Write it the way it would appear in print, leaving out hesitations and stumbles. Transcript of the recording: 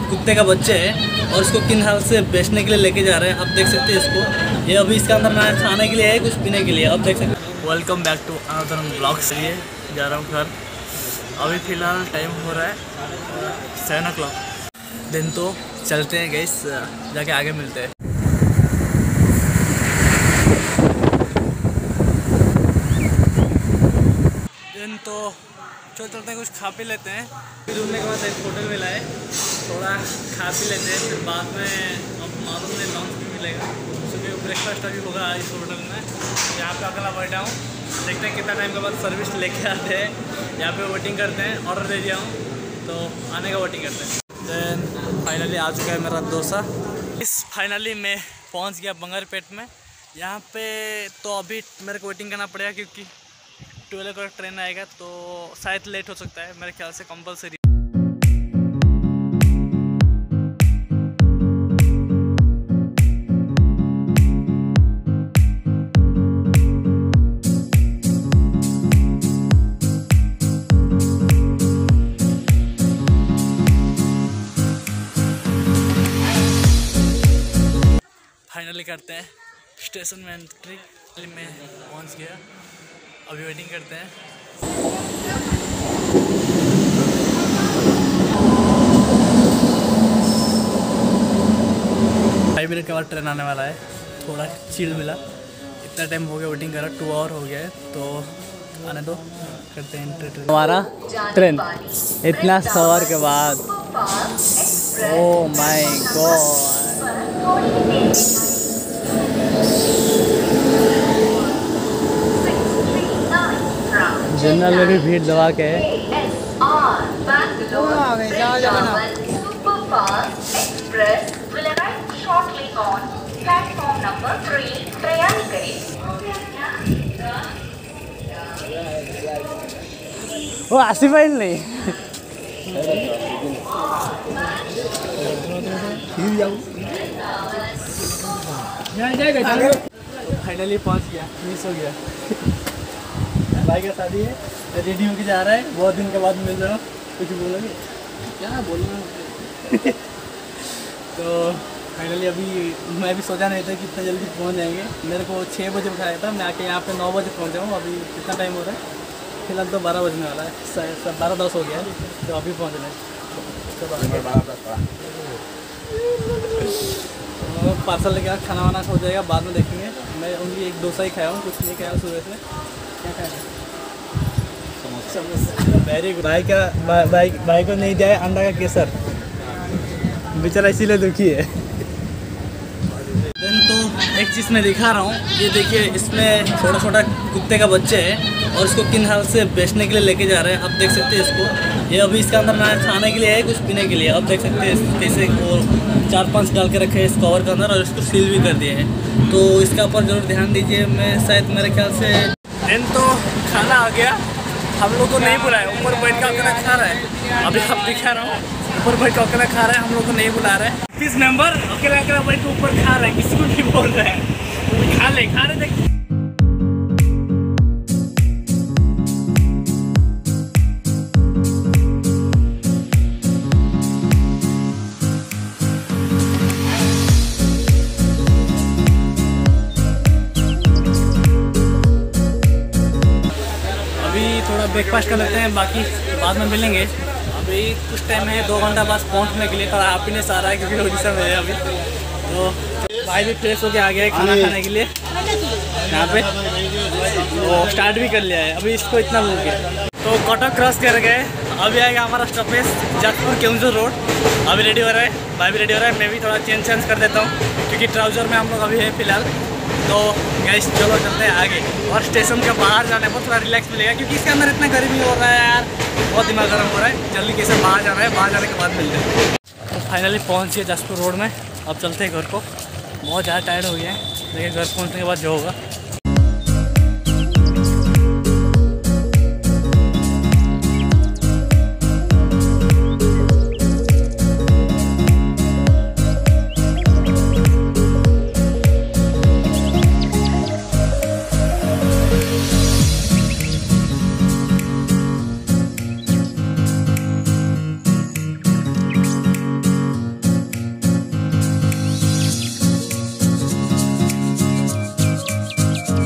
कुत्ते का बच्चे है और इसको किन हाल से बेचने के लिए लेके जा रहे हैं। आप देख सकते हैं इसको, ये अभी इसके अंदर ना खाने के लिए है, कुछ पीने के लिए। आप देख सकते हैं। Welcome back to another blog से लिए जा रहा हूँ घर। अभी फ़िलहाल टाइम हो रहा है 7 o'clock। दिन तो चलते हैं गैस, जाके आगे मिलते हैं। दिन तो चलते हैं, कुछ खा पी लेते हैं। फिर उड़ने के बाद एक होटल मिला है, थोड़ा खा पी लेते हैं। फिर बाद में अब मालूम नहीं लंच भी मिलेगा, सुबह ब्रेकफास्ट अभी होगा इस होटल में। यहाँ पे अकेला बैठा हूँ, देखते हैं कितना टाइम के बाद सर्विस लेके आते हैं। यहाँ पे वेटिंग करते हैं, ऑर्डर दे दिया हूँ तो आने का वेटिंग करते हैं। देन फाइनली आ चुका है मेरा डोसा। फाइनली मैं पहुँच गया बंगारपेट में। यहाँ पे तो अभी मेरे को वेटिंग करना पड़ेगा क्योंकि 12 o'clock ट्रेन आएगा, तो शायद लेट हो सकता है मेरे ख्याल से कंपलसरी। फाइनली करते हैं स्टेशन में एंट्री। मैं पहुंच गया, अभी वेटिंग करते हैं। 5 मिनट के बाद ट्रेन आने वाला है। थोड़ा चिल मिला, इतना टाइम हो गया वेटिंग करा, 2 आवर हो गया है, तो आने दो, करते हैं एंट्री। हमारा ट्रेन इतना सवार के बाद, ओह माय गॉड, जनरल में भी भीड़ दबा के है। वो आसिफ भाई नहीं फाइनली पहुंच गया, मिस हो गया। भाई का शादी है, रेडी होके जा रहा है, बहुत दिन के बाद मिल रहा हूँ। कुछ बोलोगे? क्या बोलना तो फाइनली अभी मैं भी सोचा नहीं था कि इतना जल्दी पहुँच जाएंगे। मेरे को 6 बजे उठाया था, मैं आके यहाँ पे 9 बजे पहुँचा हूँ। अभी कितना टाइम हो रहा है? फिलहाल तो 12 बजने वाला है, 12:10 हो गया है, तो अभी पहुँच रहे हैं। पार्सल लेके खाना वाना हो जाएगा, बाद में देखेंगे। मैं ओनली एक डोसा ही खाया हूँ, कुछ नहीं खाया सुबह से। क्या खाया? समोसा। Very good. भाई को नहीं दिया अंडा का केसर, बेचारा इसीलिए दुखी है। देन तो एक चीज़ मैं दिखा रहा हूँ, ये देखिए, इसमें छोटा छोटा कुत्ते का बच्चे है और इसको किन हाल से बेचने के लिए लेके जा रहे हैं। आप देख सकते हैं इसको, ये अभी इसके अंदर ना खाने के लिए है, कुछ पीने के लिए। आप देख सकते हैं कैसे वो 4-5 डाल के रखे हैं इस कवर के अंदर और इसको सील भी कर दिए हैं, तो इसका ऊपर ज़रूर ध्यान दीजिए। मैं शायद मेरे ख्याल से देन तो खाना आ गया, हम लोग को नहीं बुलाया, ऊपर बैठ कर अकेला खा रहा है। अभी आप दिखा रहा हूँ, ऊपर बैठ कर अकेला खा रहा है, हम लोग को नहीं बुला रहा है। 30 मेंबर अकेला अकेला बैठ के ऊपर खा रहा है, किसी को नहीं बोल रहा है। खा रहे देख। थोड़ा ब्रेकफास्ट कर लेते हैं, बाकी बाद में मिलेंगे। अभी कुछ टाइम है, 2 घंटा बाद पहुंचने के लिए। थोड़ा हैप्पीनेस आ रहा है क्योंकि ओडिशा में है अभी। तो भाई भी फ्रेश होके आ गया है खाना खाने के लिए यहाँ पे, तो स्टार्ट भी कर लिया है। अभी इसको इतना भूख है, तो कटक क्रॉस कर गए। अभी आएगा हमारा स्टॉपेज जाजपुर केउंझर रोड। अभी रेडी हो रहा है, भाई भी रेडी हो रहा है, मैं भी थोड़ा चेंज कर देता हूँ क्योंकि ट्राउज़र में हम लोग अभी है फिलहाल। तो गैस चलो चलते हैं आगे, और स्टेशन के बाहर जाने पर थोड़ा रिलैक्स मिलेगा क्योंकि इसके अंदर इतना गर्मी हो रहा है यार, बहुत दिमाग गर्म हो रहा है। जल्दी कैसे बाहर जाना है, बाहर जाने के बाद मिलते हैं। तो फाइनली पहुँच गए जाजपुर रोड में, अब चलते हैं घर को। बहुत ज़्यादा टायर्ड हो गया है, देखिए घर पहुँचने के बाद जो होगा।